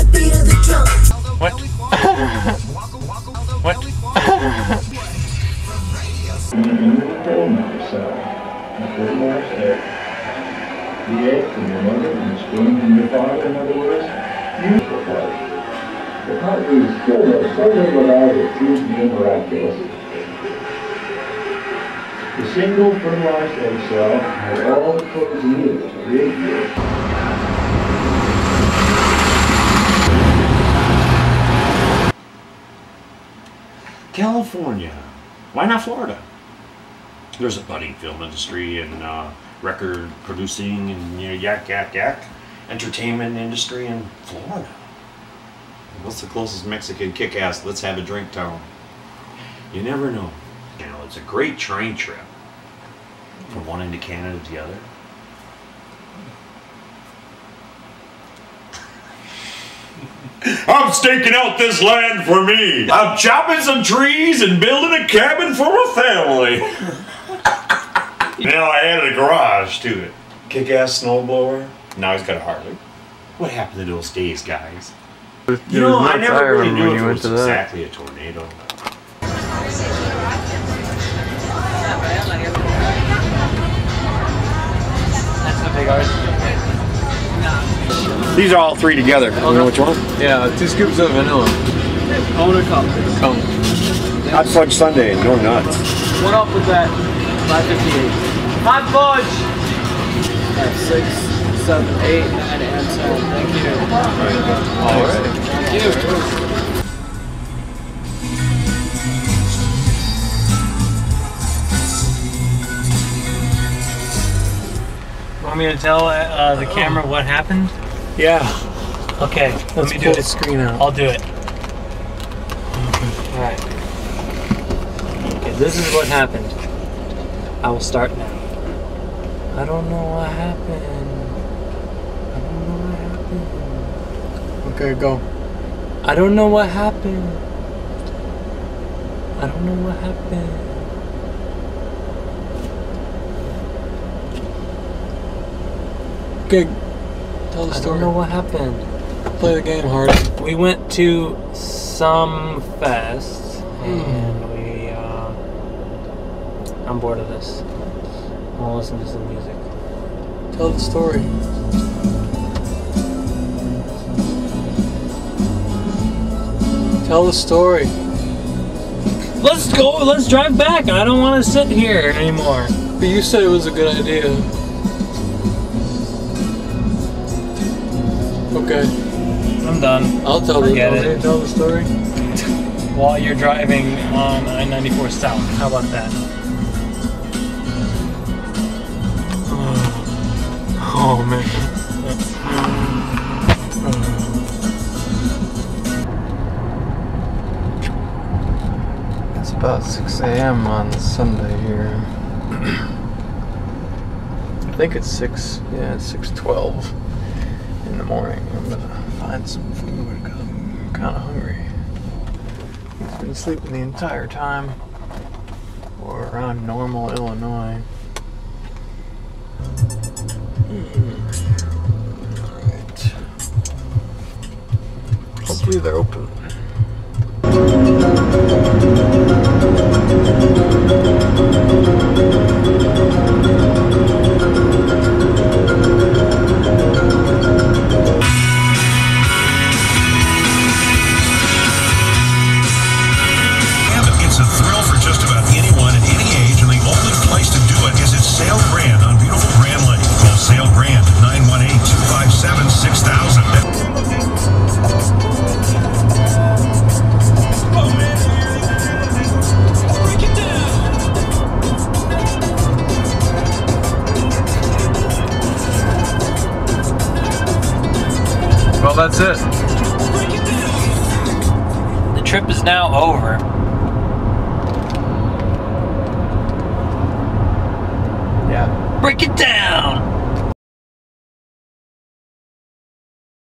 beat of the drum. What? What? The egg from your mother and the spoon from your father, in other words, use the part. The part is still something without it seems to be miraculous. The single fertilized egg cell has all the codes needed to create you. California. Why not Florida? There's a budding film industry and record producing and yak yak yak entertainment industry in Florida. What's the closest Mexican kick-ass let's have a drink town? You never know. You know, it's a great train trip from one end of Canada to the other. I'm staking out this land for me. I'm chopping some trees and building a cabin for my family. Now I added a garage to it. Kick-ass snowblower. Now he's got a Harley. What happened to those days, guys? You know, I never really knew if it was exactly a tornado. That's the big arch. These are all three together. You know which one? Yeah, 2 scoops of vanilla. Cone or cup? Cone. Hot fudge sundae, no nuts. What up with that? 558. Hot fudge! That's 6, 7, 8, 9, and 10. Thank you. Alright. Thank you. Want me to tell the camera what happened? Yeah. Okay, let me do the it. screen out. I'll do it. Alright. Okay, this is what happened. I will start now. I don't know what happened. I don't know what happened. Okay, go. I don't know what happened. I don't know what happened. Okay, tell the I story. don't know what happened. Play the game, Hardy. We went to some fest and I'm bored of this. I want to listen to some music. Tell the story. Tell the story. Let's go. Let's drive back. I don't want to sit here anymore. But you said it was a good idea. Okay. I'm done. I'll tell the Forget story. it. Tell the story. While you're driving on I-94 South. How about that? Oh man. It's about 6 a.m. on Sunday here. I think it's 6, yeah, it's 6:12 in the morning. I'm gonna find some food because I'm kind of hungry. He's been sleeping the entire time. We're around Normal, Illinois. Alright. Hopefully they're open. It's a thrill for just about anyone at any age, and the only place to do it is at Sale Grand on beautiful Grand Lake. Call Sale Grand at 918-257-6000. Well, that's it. The trip is now over. Yeah. Break it down!